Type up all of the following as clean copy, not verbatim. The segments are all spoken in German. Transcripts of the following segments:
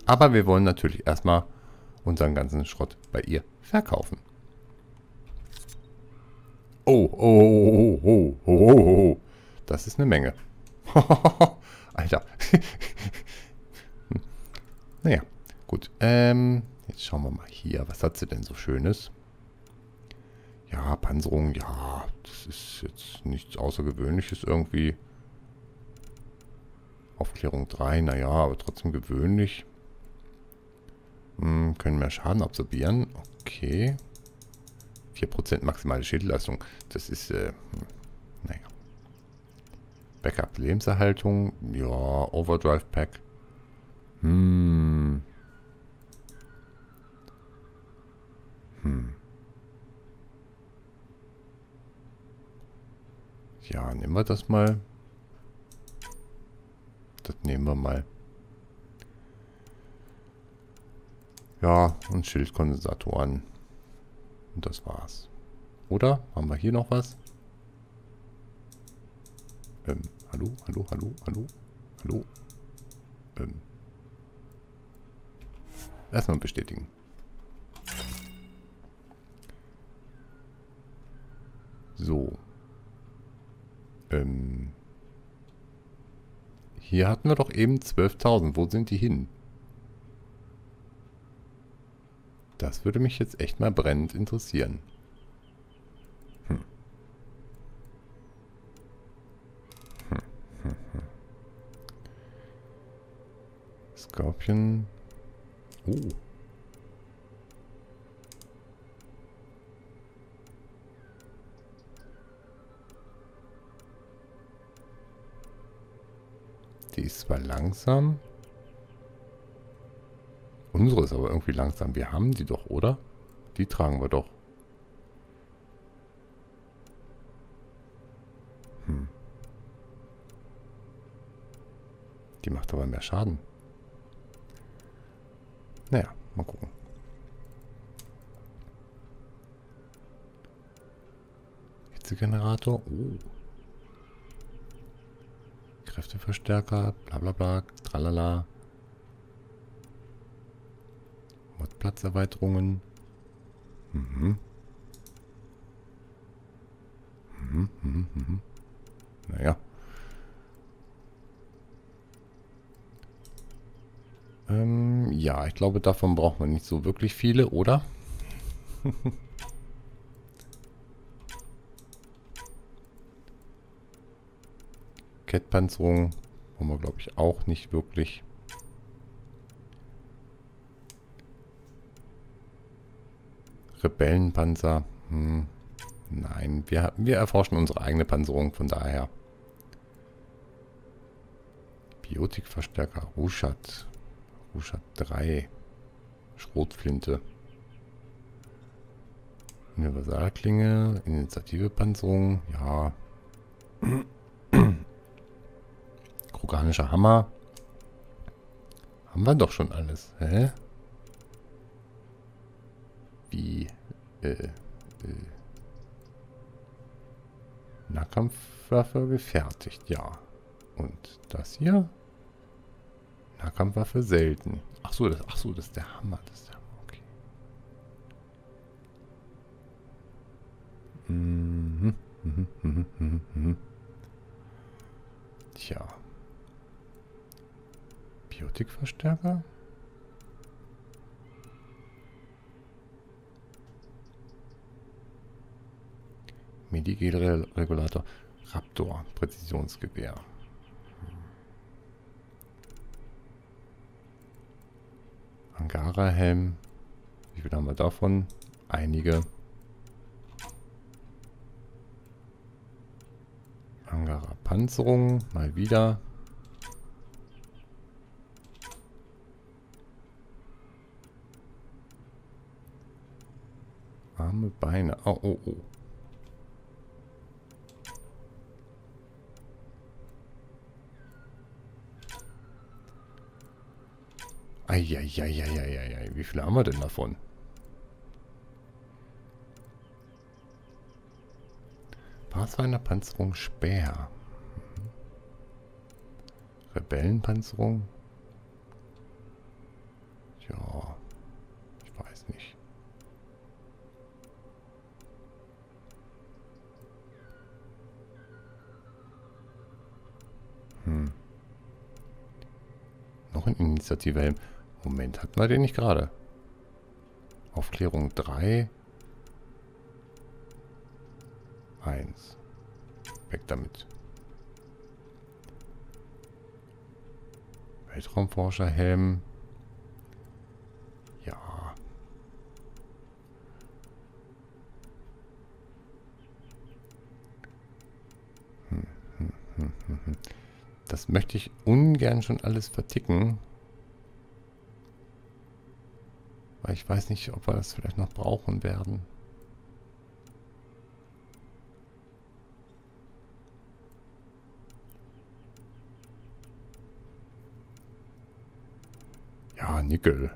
Aber wir wollen natürlich erstmal unseren ganzen Schrott bei ihr verkaufen. Oh, oh, oh, oh, oh, oh, oh, oh. Das ist eine Menge. Alter. Naja, gut. Jetzt schauen wir mal hier. Was hat sie denn so Schönes? Ja, Panzerung, ja. Das ist jetzt nichts Außergewöhnliches irgendwie. Aufklärung 3, naja, aber trotzdem gewöhnlich. Können mehr Schaden absorbieren. Okay. 4% maximale Schädelleistung. Das ist, naja. Backup Lebenserhaltung. Ja, Overdrive Pack. Ja, nehmen wir das mal. Das nehmen wir mal. Ja, und Schildkondensatoren. Und das war's. Oder? Haben wir hier noch was? Hallo, hallo, hallo, hallo, hallo. Erstmal bestätigen. So. Hier hatten wir doch eben 12.000. Wo sind die hin? Das würde mich jetzt echt mal brennend interessieren. Scorpion. Die ist zwar langsam. Unsere ist aber irgendwie langsam. Wir haben die doch, oder? Die tragen wir doch. Die macht aber mehr Schaden. Naja, mal gucken. Hitzegenerator. Oh. Kräfteverstärker. Bla bla bla. Tralala. Modplatzerweiterungen. Naja. Ja, ich glaube, davon braucht man nicht so wirklich viele, oder? Kettpanzerung brauchen wir, glaube ich, auch nicht wirklich. Rebellenpanzer. Nein, wir erforschen unsere eigene Panzerung, von daher. Biotikverstärker, Rushat. Rushat 3. Schrotflinte. Universalklinge, Initiative-Panzerung, ja. Kroganischer Hammer. Haben wir doch schon alles. Hä? Wie? Nahkampfwaffe gefertigt, ja. Und das hier? Nahkampfwaffe selten. Ach so, das ist der Hammer. Das ist der Hammer, okay. Tja. Biotikverstärker? Medigel-Regulator. Raptor. Präzisionsgewehr. Angara-Helm. Wie viel haben wir davon? Einige. Angara-Panzerung. Mal wieder. Arme, Beine. Oh, oh, oh. Eieieiei. Wie viele haben wir denn davon? Pathfinder-Panzerung Speer. Rebellenpanzerung. Ja, ich weiß nicht. Noch ein Initiative-Helm. Moment, hatten wir den nicht gerade? Aufklärung 3. 1. Weg damit. Weltraumforscherhelm. Ja. Das möchte ich ungern schon alles verticken. Weil ich weiß nicht, ob wir das vielleicht noch brauchen werden. Ja, Nickel.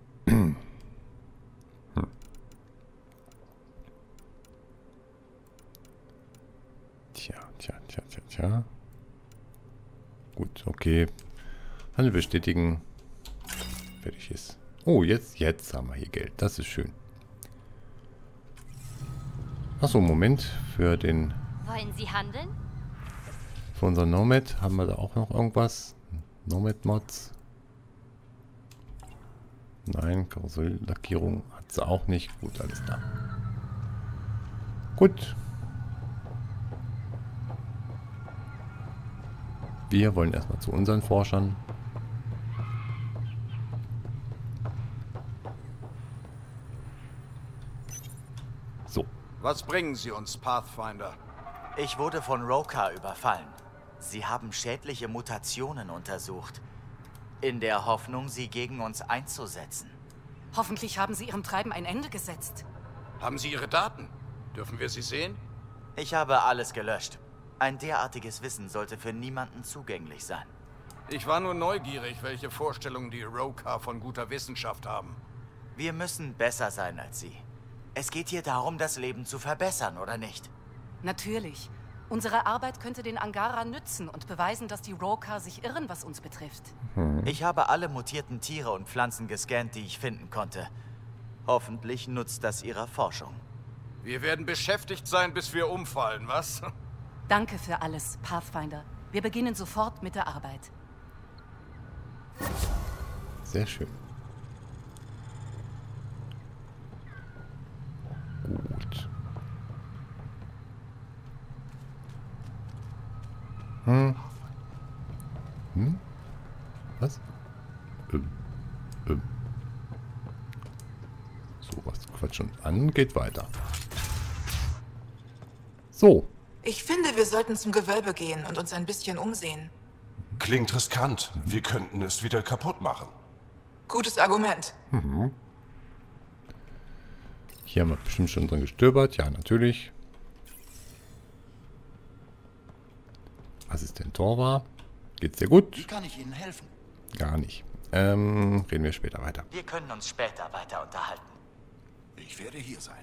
Tja. Gut, okay. Handel bestätigen. Fertig ist. Oh, jetzt haben wir hier Geld. Das ist schön. Achso, Moment. Für den... Wollen Sie handeln? Für unser Nomad haben wir da auch noch irgendwas. Nomad-Mods. Nein, Karosserie-Lackierung hat sie auch nicht. Gut, alles klar. Gut. Wir wollen erstmal zu unseren Forschern. So. Was bringen Sie uns, Pathfinder? Ich wurde von Roka überfallen. Sie haben schädliche Mutationen untersucht. In der Hoffnung, sie gegen uns einzusetzen. Hoffentlich haben Sie Ihrem Treiben ein Ende gesetzt. Haben Sie Ihre Daten? Dürfen wir sie sehen? Ich habe alles gelöscht. Ein derartiges Wissen sollte für niemanden zugänglich sein. Ich war nur neugierig, welche Vorstellungen die Roka von guter Wissenschaft haben. Wir müssen besser sein als Sie. Es geht hier darum, das Leben zu verbessern, oder nicht? Natürlich. Unsere Arbeit könnte den Angara nützen und beweisen, dass die Roka sich irren, was uns betrifft. Ich habe alle mutierten Tiere und Pflanzen gescannt, die ich finden konnte. Hoffentlich nutzt das Ihrer Forschung. Wir werden beschäftigt sein, bis wir umfallen, was? Danke für alles, Pathfinder. Wir beginnen sofort mit der Arbeit. Sehr schön. Gut. Was? So, was Quatsch und an geht weiter. So. Ich finde, wir sollten zum Gewölbe gehen und uns ein bisschen umsehen. Klingt riskant. Wir könnten es wieder kaputt machen. Gutes Argument. Hier haben wir bestimmt schon drin gestöbert. Ja, natürlich. Assistent Torva. Geht's dir gut? Wie kann ich Ihnen helfen? Gar nicht. Reden wir später weiter. Wir können uns später weiter unterhalten. Ich werde hier sein.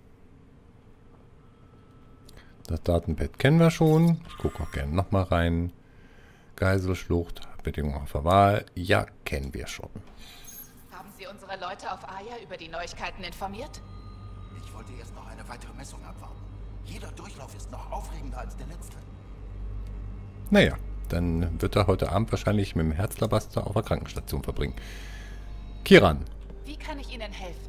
Das Datenpad kennen wir schon. Ich gucke auch gerne nochmal rein. Geiselschlucht, Bedingungen auf Verwahl. Ja, kennen wir schon. Haben Sie unsere Leute auf Aya über die Neuigkeiten informiert? Ich wollte erst noch eine weitere Messung abwarten. Jeder Durchlauf ist noch aufregender als der letzte. Naja, dann wird er heute Abend wahrscheinlich mit dem Herzlabaster auf der Krankenstation verbringen. Kiran, Wie kann ich Ihnen helfen?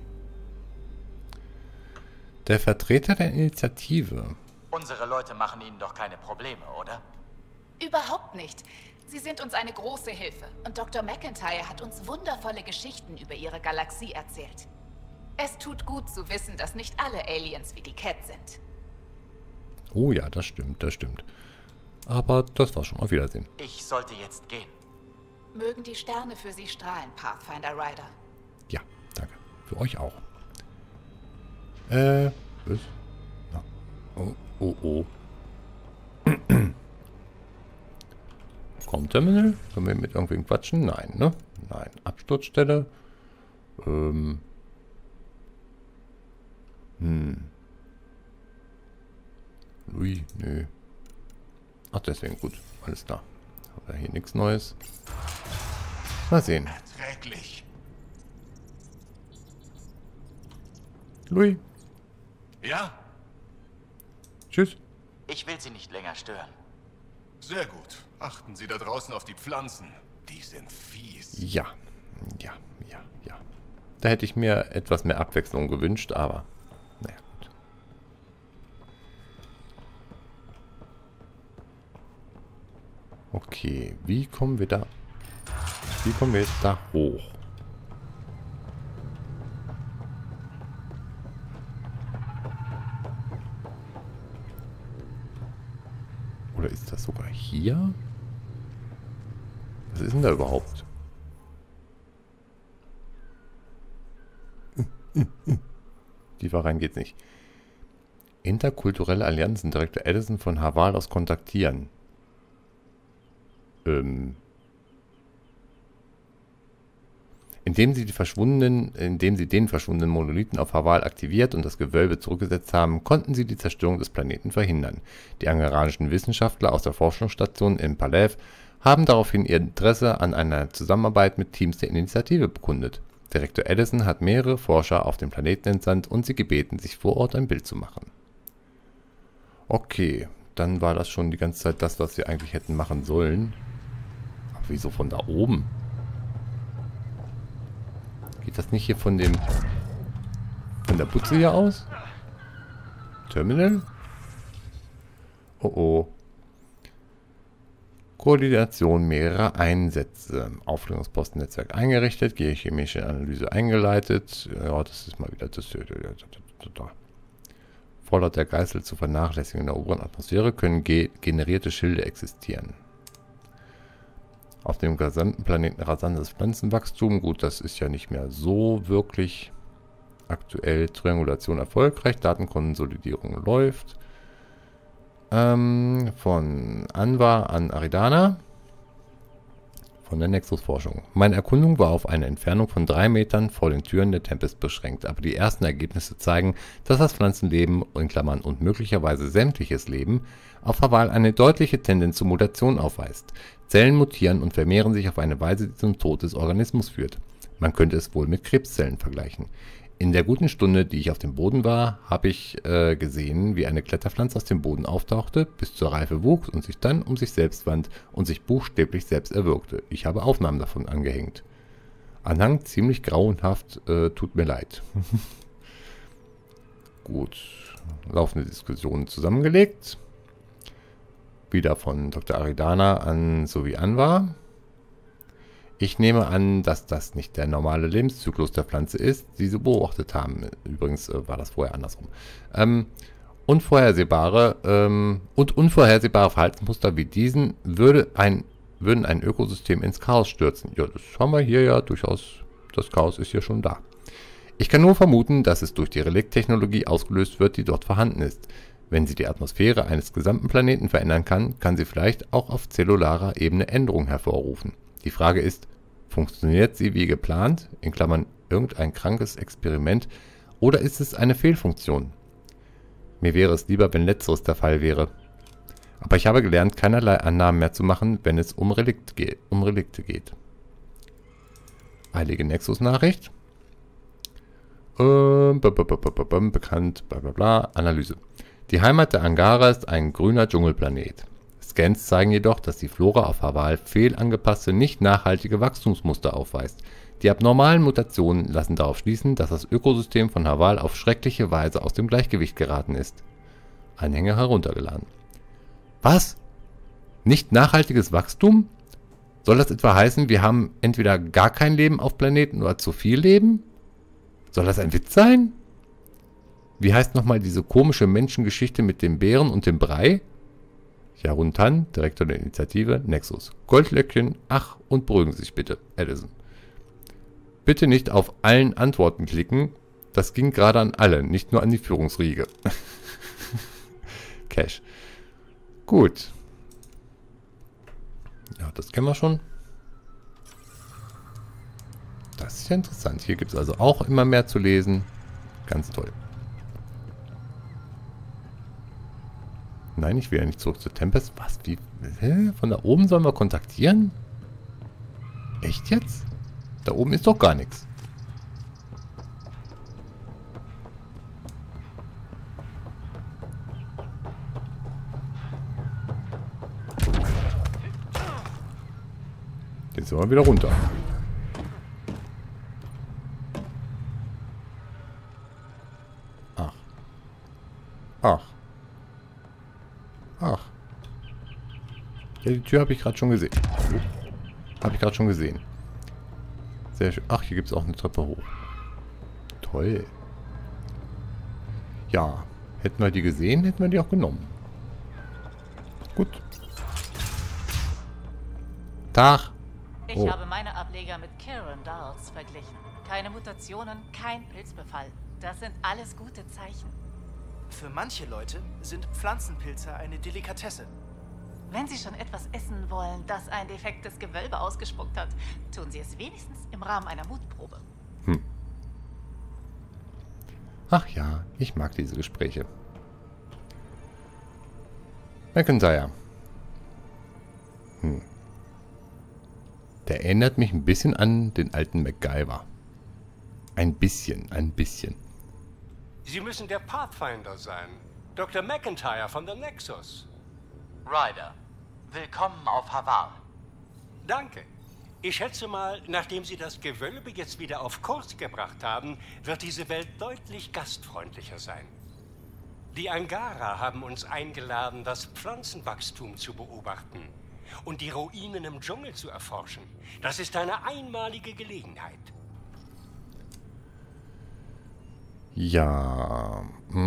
der Vertreter der Initiative. Unsere Leute machen Ihnen doch keine Probleme, oder? Überhaupt nicht. Sie sind uns eine große Hilfe. Und Dr. McIntyre hat uns wundervolle Geschichten über Ihre Galaxie erzählt. Es tut gut zu wissen, dass nicht alle Aliens wie die Cat sind. Oh ja, das stimmt, das stimmt. Aber das war schon. Auf Wiedersehen. Ich sollte jetzt gehen. Mögen die Sterne für Sie strahlen, Pathfinder Rider. Ja, danke. Für euch auch. Was? Ja. Oh. Com-Terminal? Können wir mit irgendwem quatschen? Nein, ne? Nein. Absturzstelle? Ui, nö. Ach, deswegen gut. Alles klar. Haben wir hier nichts Neues. Mal sehen. Erträglich. Louis. Ja? Tschüss. Ich will Sie nicht länger stören. Sehr gut. Achten Sie da draußen auf die Pflanzen. Die sind fies. Ja. Da hätte ich mir etwas mehr Abwechslung gewünscht, aber naja, gut. Okay, wie kommen wir jetzt da hoch? Oder ist das sogar hier? Was ist denn da überhaupt? Tiefer rein geht's nicht. Interkulturelle Allianzen, Direktor Edison von Haval aus kontaktieren. Indem sie den verschwundenen Monolithen auf Haval aktiviert und das Gewölbe zurückgesetzt haben, konnten sie die Zerstörung des Planeten verhindern. Die angaranischen Wissenschaftler aus der Forschungsstation in Palev haben daraufhin ihr Interesse an einer Zusammenarbeit mit Teams der Initiative bekundet. Direktor Edison hat mehrere Forscher auf den Planeten entsandt und sie gebeten, sich vor Ort ein Bild zu machen. Okay, dann war das schon die ganze Zeit das, was sie eigentlich hätten machen sollen. Aber wieso von da oben? Geht das nicht hier von der Butze hier aus? Terminal? Oh oh. Koordination mehrerer Einsätze. Aufklärungspostennetzwerk eingerichtet. Geochemische Analyse eingeleitet. Ja, das ist mal wieder das. Fordert der Geißel zu vernachlässigen. In der oberen Atmosphäre können generierte Schilde existieren. Auf dem gesamten Planeten rasantes Pflanzenwachstum. Gut, das ist ja nicht mehr so wirklich aktuell. Triangulation erfolgreich. Datenkonsolidierung läuft. Von Anwar an Aridana. Von der Nexus-Forschung. Meine Erkundung war auf eine Entfernung von 3 Metern vor den Türen der Tempest beschränkt, aber die ersten Ergebnisse zeigen, dass das Pflanzenleben, in Klammern und möglicherweise sämtliches Leben, auf Haval eine deutliche Tendenz zur Mutation aufweist. Zellen mutieren und vermehren sich auf eine Weise, die zum Tod des Organismus führt. Man könnte es wohl mit Krebszellen vergleichen. In der guten Stunde, die ich auf dem Boden war, habe ich gesehen, wie eine Kletterpflanze aus dem Boden auftauchte, bis zur Reife wuchs und sich dann um sich selbst wand und sich buchstäblich selbst erwürgte. Ich habe Aufnahmen davon angehängt. Anhang ziemlich grauenhaft, tut mir leid. Gut, laufende Diskussionen zusammengelegt. Wieder von Dr. Aridana an sowie Anwar. Ich nehme an, dass das nicht der normale Lebenszyklus der Pflanze ist, die sie beobachtet haben. Übrigens war das vorher andersrum. Unvorhersehbare Verhaltensmuster wie diesen würden ein Ökosystem ins Chaos stürzen. Ja, das haben wir hier ja durchaus. Das Chaos ist ja schon da. Ich kann nur vermuten, dass es durch die Relikttechnologie ausgelöst wird, die dort vorhanden ist. Wenn sie die Atmosphäre eines gesamten Planeten verändern kann sie vielleicht auch auf zellularer Ebene Änderungen hervorrufen. Die Frage ist, funktioniert sie wie geplant, in Klammern irgendein krankes Experiment, oder ist es eine Fehlfunktion? Mir wäre es lieber, wenn letzteres der Fall wäre. Aber ich habe gelernt, keinerlei Annahmen mehr zu machen, wenn es um Relikte geht. Eilige Nexus-Nachricht. Bekannt, bla bla bla, Analyse. Die Heimat der Angara ist ein grüner Dschungelplanet. Scans zeigen jedoch, dass die Flora auf Haval fehlangepasste, nicht nachhaltige Wachstumsmuster aufweist. Die abnormalen Mutationen lassen darauf schließen, dass das Ökosystem von Haval auf schreckliche Weise aus dem Gleichgewicht geraten ist. Anhänge heruntergeladen. Was? Nicht nachhaltiges Wachstum? Soll das etwa heißen, wir haben entweder gar kein Leben auf Planeten oder zu viel Leben? Soll das ein Witz sein? Wie heißt nochmal diese komische Menschengeschichte mit dem Bären und dem Brei? Jarun Tan, Direktor der Initiative, Nexus. Goldlöckchen, ach, und beruhigen Sie sich bitte, Edison. Bitte nicht auf allen Antworten klicken, das ging gerade an alle, nicht nur an die Führungsriege. Cash. Gut. Ja, das kennen wir schon. Das ist ja interessant. Hier gibt es also auch immer mehr zu lesen. Ganz toll. Nein, ich will ja nicht zurück zur Tempest. Was? Wie? Hä? Von da oben sollen wir kontaktieren? Echt jetzt? Da oben ist doch gar nichts. Sollen wir wieder runter. Ach. Ach. Ach. Ja, die Tür habe ich gerade schon gesehen. Habe ich gerade schon gesehen. Sehr schön. Ach, hier gibt es auch eine Treppe hoch. Toll. Ja. Hätten wir die gesehen, hätten wir die auch genommen. Gut. Tag. Ich habe meine Ableger mit Kieran Dawes verglichen. Keine Mutationen, kein Pilzbefall. Das sind alles gute Zeichen. Für manche Leute sind Pflanzenpilze eine Delikatesse. Wenn Sie schon etwas essen wollen, das ein defektes Gewölbe ausgespuckt hat, tun Sie es wenigstens im Rahmen einer Mutprobe. Ach ja, ich mag diese Gespräche. McIntyre. Der erinnert mich ein bisschen an den alten MacGyver. Ein bisschen, ein bisschen. Sie müssen der Pathfinder sein. Dr. McIntyre von der Nexus. Ryder, willkommen auf Havar. Danke. Ich schätze mal, nachdem Sie das Gewölbe jetzt wieder auf Kurs gebracht haben, wird diese Welt deutlich gastfreundlicher sein. Die Angara haben uns eingeladen, das Pflanzenwachstum zu beobachten und die Ruinen im Dschungel zu erforschen. Das ist eine einmalige Gelegenheit. Ja.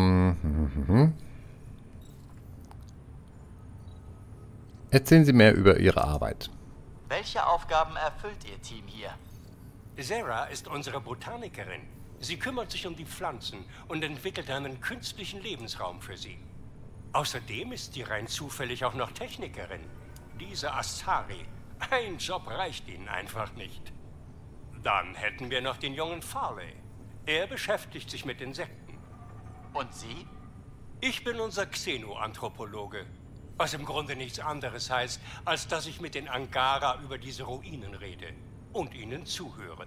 Erzählen Sie mehr über Ihre Arbeit. Welche Aufgaben erfüllt Ihr Team hier? Sarah ist unsere Botanikerin. Sie kümmert sich um die Pflanzen und entwickelt einen künstlichen Lebensraum für sie. Außerdem ist sie rein zufällig auch noch Technikerin. Diese Astari. Ein Job reicht ihnen einfach nicht. Dann hätten wir noch den jungen Farley. Er beschäftigt sich mit Insekten. Und Sie? Ich bin unser Xenoanthropologe. Was im Grunde nichts anderes heißt, als dass ich mit den Angara über diese Ruinen rede und ihnen zuhöre.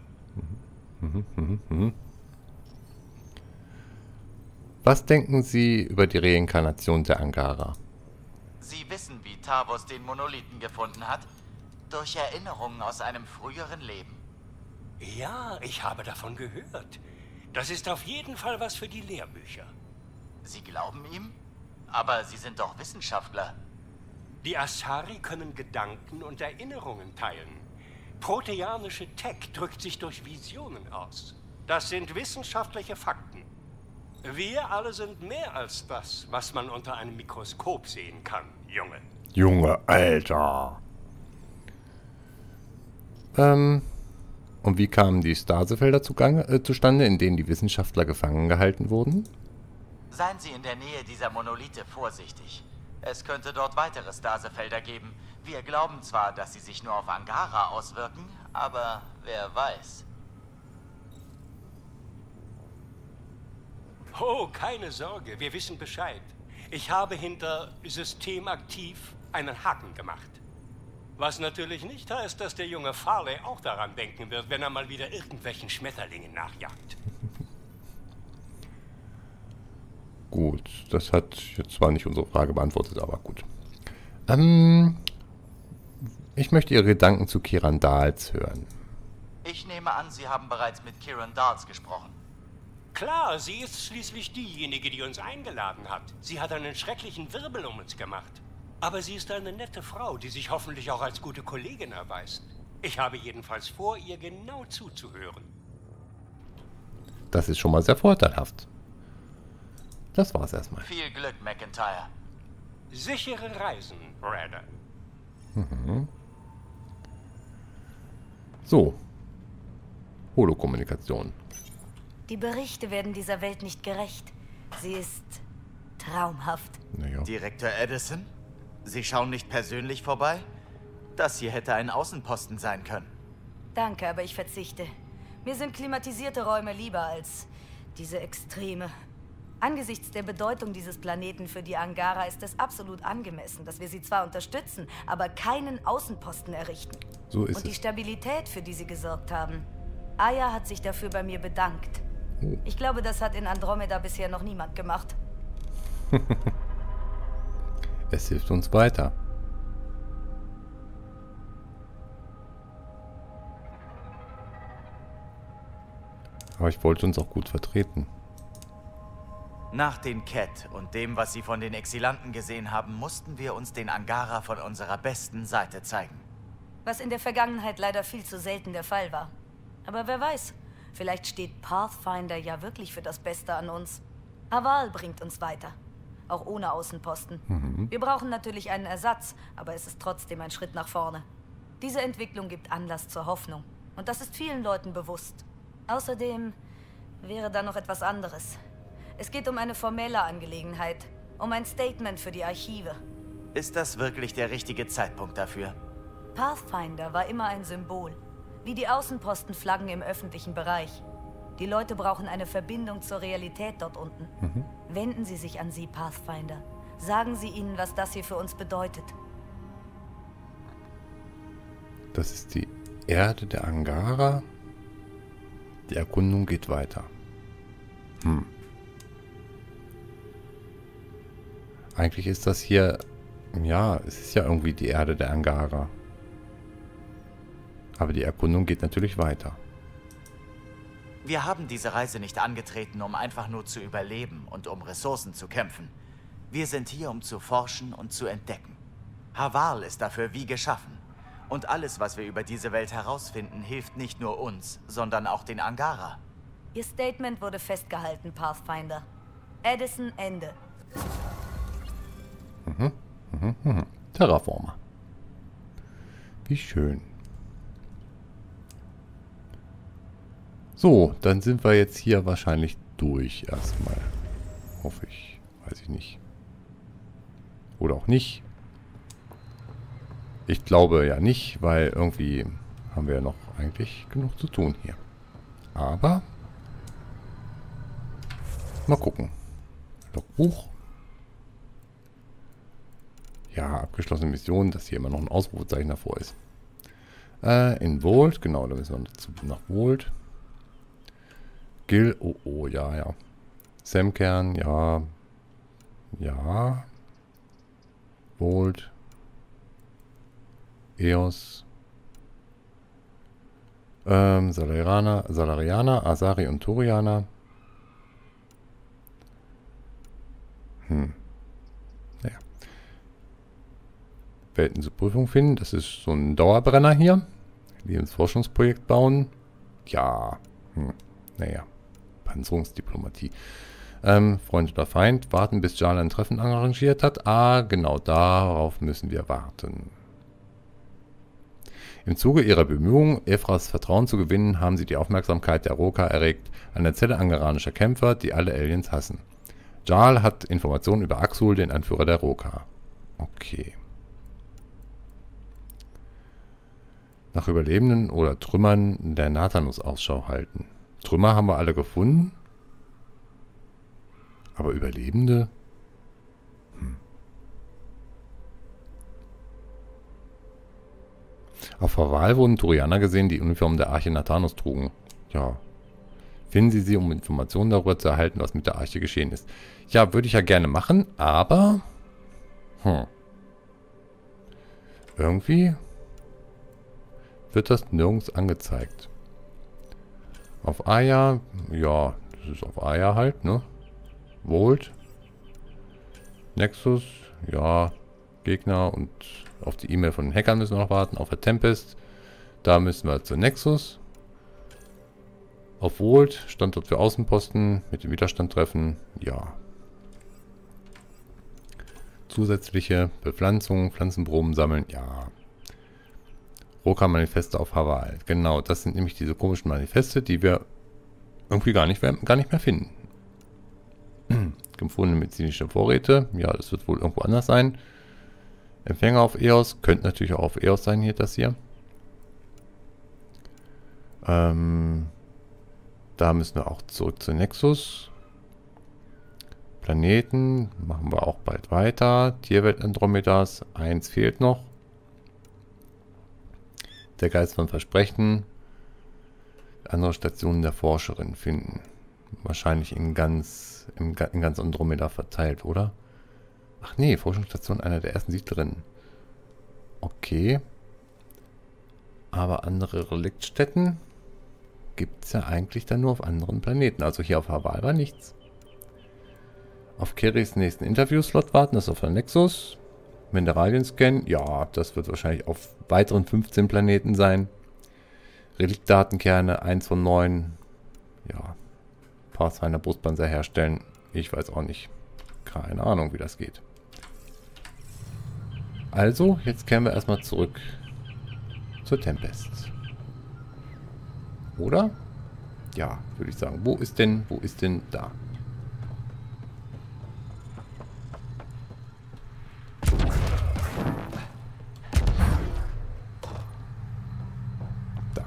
Was denken Sie über die Reinkarnation der Angara? Sie wissen, wie Tavos den Monolithen gefunden hat? Durch Erinnerungen aus einem früheren Leben. Ja, ich habe davon gehört. Das ist auf jeden Fall was für die Lehrbücher. Sie glauben ihm? Aber Sie sind doch Wissenschaftler. Die Astari können Gedanken und Erinnerungen teilen. Proteanische Tech drückt sich durch Visionen aus. Das sind wissenschaftliche Fakten. Wir alle sind mehr als das, was man unter einem Mikroskop sehen kann, Junge. Junge, Alter. Und wie kamen die Stasefelder zustande, in denen die Wissenschaftler gefangen gehalten wurden? Seien Sie in der Nähe dieser Monolithe vorsichtig. Es könnte dort weitere Stasefelder geben. Wir glauben zwar, dass sie sich nur auf Angara auswirken, aber wer weiß. Oh, keine Sorge, wir wissen Bescheid. Ich habe hinter System aktiv einen Haken gemacht. Was natürlich nicht heißt, dass der junge Farley auch daran denken wird, wenn er mal wieder irgendwelchen Schmetterlingen nachjagt. Gut, das hat jetzt zwar nicht unsere Frage beantwortet, aber gut. Ich möchte Ihre Gedanken zu Kieran Dawes hören. Ich nehme an, Sie haben bereits mit Kieran Dawes gesprochen. Klar, sie ist schließlich diejenige, die uns eingeladen hat. Sie hat einen schrecklichen Wirbel um uns gemacht. Aber sie ist eine nette Frau, die sich hoffentlich auch als gute Kollegin erweist. Ich habe jedenfalls vor, ihr genau zuzuhören. Das ist schon mal sehr vorteilhaft. Das war's erstmal. Viel Glück, McIntyre. Sichere Reisen, Ryder. So. Holokommunikation. Die Berichte werden dieser Welt nicht gerecht. Sie ist traumhaft. Naja. Direktor Edison? Sie schauen nicht persönlich vorbei? Das hier hätte ein Außenposten sein können. Danke, aber ich verzichte. Mir sind klimatisierte Räume lieber als diese Extreme. Angesichts der Bedeutung dieses Planeten für die Angara ist es absolut angemessen, dass wir sie zwar unterstützen, aber keinen Außenposten errichten. So ist Und die es. Stabilität, für die sie gesorgt haben. Aya hat sich dafür bei mir bedankt. Oh. Ich glaube, das hat in Andromeda bisher noch niemand gemacht. Es hilft uns weiter. Aber ich wollte uns auch gut vertreten. Nach den Cat und dem, was sie von den Exilanten gesehen haben, mussten wir uns den Angara von unserer besten Seite zeigen. Was in der Vergangenheit leider viel zu selten der Fall war. Aber wer weiß, vielleicht steht Pathfinder ja wirklich für das Beste an uns. Haval bringt uns weiter. Auch ohne Außenposten. Wir brauchen natürlich einen Ersatz, aber es ist trotzdem ein Schritt nach vorne. Diese Entwicklung gibt Anlass zur Hoffnung. Und das ist vielen Leuten bewusst. Außerdem wäre da noch etwas anderes. Es geht um eine formelle Angelegenheit. Um ein Statement für die Archive. Ist das wirklich der richtige Zeitpunkt dafür? Pathfinder war immer ein Symbol. Wie die Außenpostenflaggen im öffentlichen Bereich. Die Leute brauchen eine Verbindung zur Realität dort unten. Wenden Sie sich an sie, Pathfinder. Sagen Sie ihnen, was das hier für uns bedeutet. Das ist die Erde der Angara. Die Erkundung geht weiter. Eigentlich ist das hier... Ja, es ist ja irgendwie die Erde der Angara. Aber die Erkundung geht natürlich weiter. Wir haben diese Reise nicht angetreten, um einfach nur zu überleben und um Ressourcen zu kämpfen. Wir sind hier, um zu forschen und zu entdecken. Haval ist dafür wie geschaffen. Und alles, was wir über diese Welt herausfinden, hilft nicht nur uns, sondern auch den Angara. Ihr Statement wurde festgehalten, Pathfinder. Addison, Ende. Terraformer. Wie schön. So, dann sind wir jetzt hier wahrscheinlich durch erstmal. Hoffe ich. Weiß ich nicht. Oder auch nicht. Ich glaube ja nicht, weil irgendwie haben wir ja noch eigentlich genug zu tun hier. Aber mal gucken. Logbuch. Ja, abgeschlossene Mission, dass hier immer noch ein Ausrufezeichen davor ist. In Volt, genau, da müssen wir dazu nach Volt. Gil, oh, ja. Samkern, ja. Ja. Volt. Eos. Salariana, Asari und Turiana. Naja. Welten zur Prüfung finden. Das ist so ein Dauerbrenner hier. Lebensforschungsprojekt bauen. Ja. Naja. Panzerungsdiplomatie. Freund oder Feind. Warten, bis Jarl ein Treffen arrangiert hat. Genau darauf müssen wir warten. Im Zuge ihrer Bemühungen, Ephras Vertrauen zu gewinnen, haben sie die Aufmerksamkeit der Roka erregt, eine Zelle angaranischer Kämpfer, die alle Aliens hassen. Jarl hat Informationen über Axul, den Anführer der Roka. Okay. Nach Überlebenden oder Trümmern der Nathanus Ausschau halten. Trümmer haben wir alle gefunden. Aber Überlebende? Auf Haval wurden Turianer gesehen, die Uniform der Arche Nathanus trugen. Ja. Finden Sie sie, um Informationen darüber zu erhalten, was mit der Arche geschehen ist. Ja, würde ich ja gerne machen, aber... Irgendwie wird das nirgends angezeigt. Auf Aya, ja, das ist auf Aya halt, ne? Volt. Nexus, ja. Gegner und auf die E-Mail von den Hackern müssen wir noch warten. Auf der Tempest. Da müssen wir zur Nexus. Auf Volt. Standort für Außenposten. Mit dem Widerstand treffen. Ja. Zusätzliche Bepflanzung. Pflanzenproben sammeln. Ja. Roka-Manifeste auf Haval. Genau, das sind nämlich diese komischen Manifeste, die wir irgendwie gar nicht mehr finden. Gefundene medizinische Vorräte. Ja, das wird wohl irgendwo anders sein. Empfänger auf EOS. Könnte natürlich auch auf EOS sein hier, das hier. Da müssen wir auch zurück zu Nexus. Planeten. Machen wir auch bald weiter. Tierwelt Andromedas. 1 fehlt noch. Der Geist von Versprechen. Andere Stationen der Forscherin finden. Wahrscheinlich in ganz Andromeda verteilt, oder? Ach nee, Forschungsstation einer der ersten Siedlerinnen. Okay. Aber andere Reliktstätten? gibt es ja eigentlich dann nur auf anderen Planeten. Also hier auf Haval war nichts. Auf Keris nächsten Interviewslot warten, das ist auf der Nexus. Mineralien scannen, ja, das wird wahrscheinlich auf weiteren 15 Planeten sein. Reliktdatenkerne, 1 von 9. Ja, Pathfinder Brustpanzer herstellen. Ich weiß auch nicht. Keine Ahnung, wie das geht. Also, jetzt kehren wir erstmal zurück zur Tempest. Oder? Ja, würde ich sagen. Wo ist denn da? Da.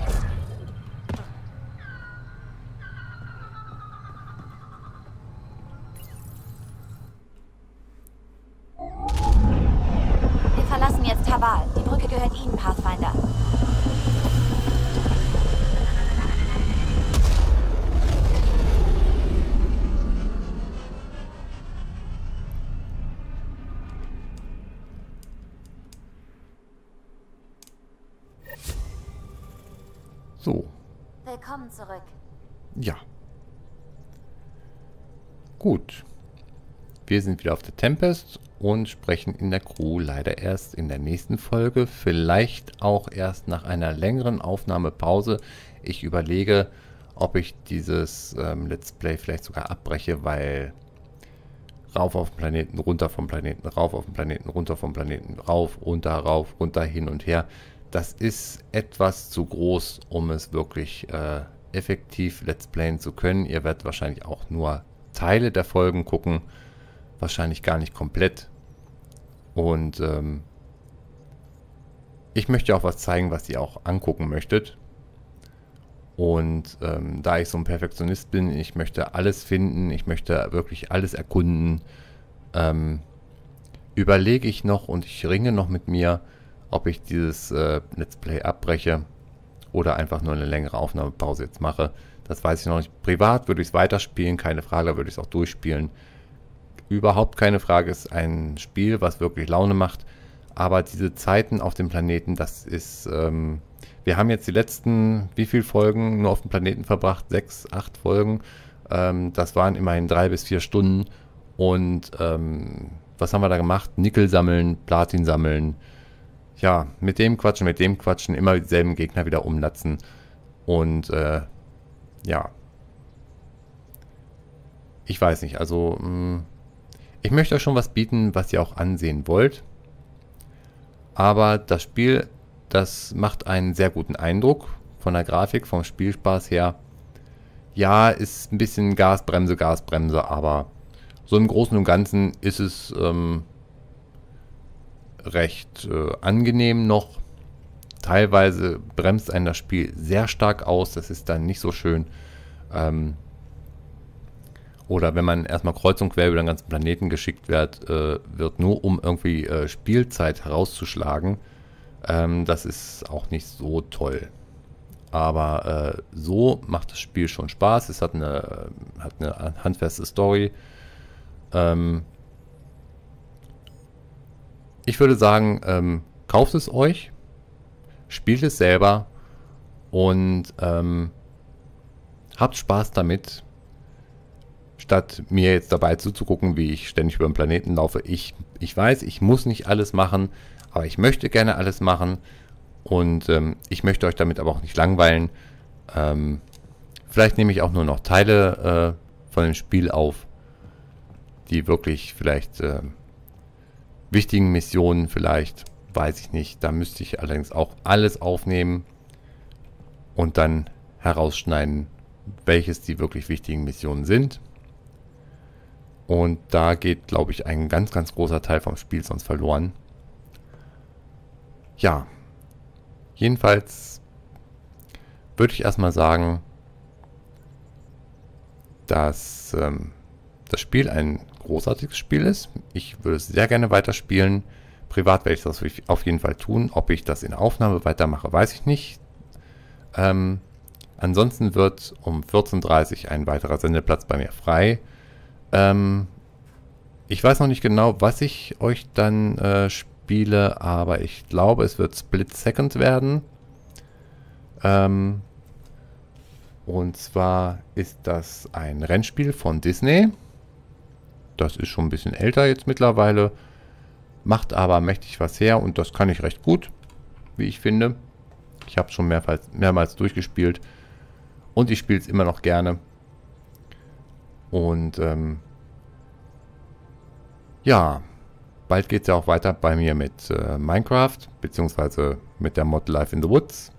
Wir verlassen jetzt Haval. Die Brücke gehört Ihnen, Pathfinder. So. Willkommen zurück. Ja. Gut. Wir sind wieder auf der Tempest und sprechen in der Crew leider erst in der nächsten Folge. Vielleicht auch erst nach einer längeren Aufnahmepause. Ich überlege, ob ich dieses Let's Play vielleicht sogar abbreche, weil rauf auf den Planeten, runter vom Planeten, rauf auf den Planeten, runter vom Planeten, rauf, runter, hin und her. Das ist etwas zu groß, um es wirklich effektiv Let's Playen zu können. Ihr werdet wahrscheinlich auch nur Teile der Folgen gucken. Wahrscheinlich gar nicht komplett. Und ich möchte auch was zeigen, was ihr auch angucken möchtet. Und da ich so ein Perfektionist bin, ich möchte alles finden, ich möchte wirklich alles erkunden, überlege ich noch und ich ringe noch mit mir, ob ich dieses Let's Play abbreche oder einfach nur eine längere Aufnahmepause jetzt mache. Das weiß ich noch nicht. Privat würde ich es weiterspielen, keine Frage, da würde ich es auch durchspielen. Überhaupt keine Frage, ist ein Spiel, was wirklich Laune macht. Aber diese Zeiten auf dem Planeten, das ist... wir haben jetzt die letzten, wie viele Folgen nur auf dem Planeten verbracht? 6, 8 Folgen. Das waren immerhin 3 bis 4 Stunden. Und was haben wir da gemacht? Nickel sammeln, Platin sammeln. Ja, mit dem Quatschen, immer dieselben Gegner wieder umlatzen. Und ja, ich weiß nicht, also ich möchte euch schon was bieten, was ihr auch ansehen wollt. Aber das Spiel, das macht einen sehr guten Eindruck von der Grafik, vom Spielspaß her. Ja, ist ein bisschen Gasbremse, aber so im Großen und Ganzen ist es recht angenehm noch. Teilweise bremst einen das Spiel sehr stark aus, das ist dann nicht so schön. Oder wenn man erstmal kreuz und quer über den ganzen Planeten geschickt wird, nur um irgendwie Spielzeit herauszuschlagen. Das ist auch nicht so toll. Aber so macht das Spiel schon Spaß. Es hat eine handfeste Story. Ich würde sagen, kauft es euch, spielt es selber und habt Spaß damit, statt mir jetzt dabei zuzugucken, wie ich ständig über den Planeten laufe. Ich weiß, ich muss nicht alles machen, aber ich möchte gerne alles machen und ich möchte euch damit aber auch nicht langweilen. Vielleicht nehme ich auch nur noch Teile von dem Spiel auf, die wirklich vielleicht wichtigen Missionen vielleicht, weiß ich nicht. Da müsste ich allerdings auch alles aufnehmen und dann herausschneiden, welches die wirklich wichtigen Missionen sind. Und da geht, glaube ich, ein ganz, ganz großer Teil vom Spiel sonst verloren. Ja, jedenfalls würde ich erstmal sagen, dass das Spiel ein großartiges Spiel ist. Ich würde es sehr gerne weiterspielen. Privat werde ich das auf jeden Fall tun. Ob ich das in Aufnahme weitermache, weiß ich nicht. Ansonsten wird um 14:30 Uhr ein weiterer Sendeplatz bei mir frei. Ich weiß noch nicht genau, was ich euch dann spiele, aber ich glaube, es wird Split Second werden. Und zwar ist das ein Rennspiel von Disney. Das ist schon ein bisschen älter jetzt mittlerweile. Macht aber mächtig was her und das kann ich recht gut, wie ich finde. Ich habe es schon mehrmals durchgespielt. Und ich spiele es immer noch gerne. Und ja, bald geht es ja auch weiter bei mir mit Minecraft, beziehungsweise mit der Mod Life in the Woods.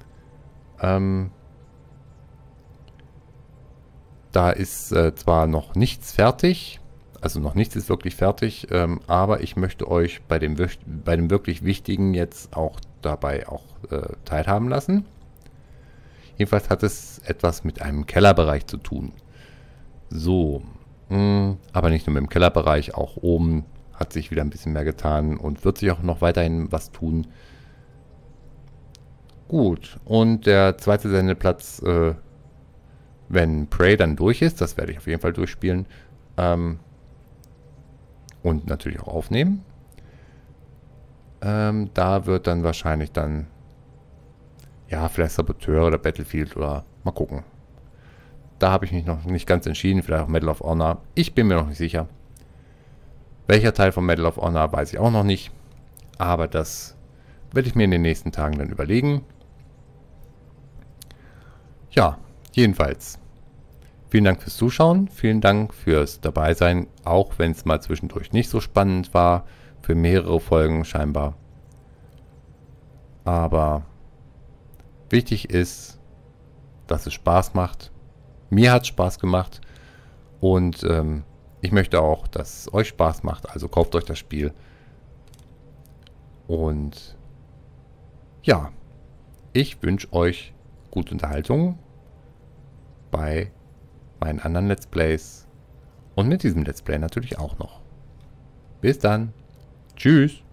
Da ist zwar noch nichts fertig, also noch nichts ist wirklich fertig, aber ich möchte euch bei dem wirklich Wichtigen jetzt auch dabei teilhaben lassen. Jedenfalls hat es etwas mit einem Kellerbereich zu tun. So, aber nicht nur mit dem Kellerbereich, auch oben hat sich wieder ein bisschen mehr getan und wird sich auch noch weiterhin was tun. Gut, und der zweite Sendeplatz, wenn Prey dann durch ist, das werde ich auf jeden Fall durchspielen und natürlich auch aufnehmen. Da wird dann wahrscheinlich ja, vielleicht Saboteur oder Battlefield oder mal gucken. Da habe ich mich noch nicht ganz entschieden, vielleicht auch Medal of Honor. Ich bin mir noch nicht sicher. Welcher Teil von Medal of Honor weiß ich auch noch nicht. Aber das werde ich mir in den nächsten Tagen dann überlegen. Ja, jedenfalls. Vielen Dank fürs Zuschauen. Vielen Dank fürs Dabeisein. Auch wenn es mal zwischendurch nicht so spannend war. Für mehrere Folgen scheinbar. Aber wichtig ist, dass es Spaß macht. Mir hat es Spaß gemacht. Und ich möchte auch, dass es euch Spaß macht. Also kauft euch das Spiel. Und ja, ich wünsche euch gute Unterhaltung bei meinen anderen Let's Plays. Und mit diesem Let's Play natürlich auch noch. Bis dann. Tschüss.